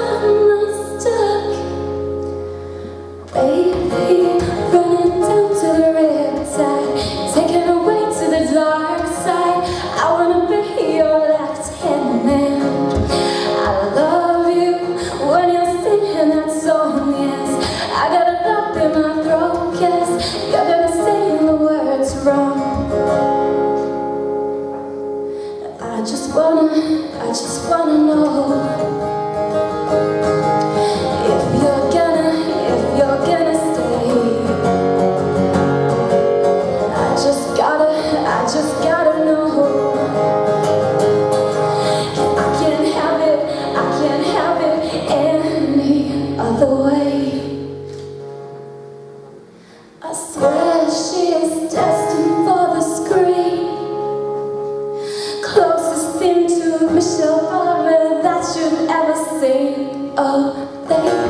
Baby, running down to the Riptide, taken away to the dark side. I wanna be your left-hand man. I love you when you're singing that song, yes. I got a lump in my throat, yes. You're gonna say the words wrong. I just wanna know if you're gonna stay. I just gotta know. I can't have it any other way. I swear she's destined for the screen, closest thing to Michelle that you've ever seen. Oh, baby.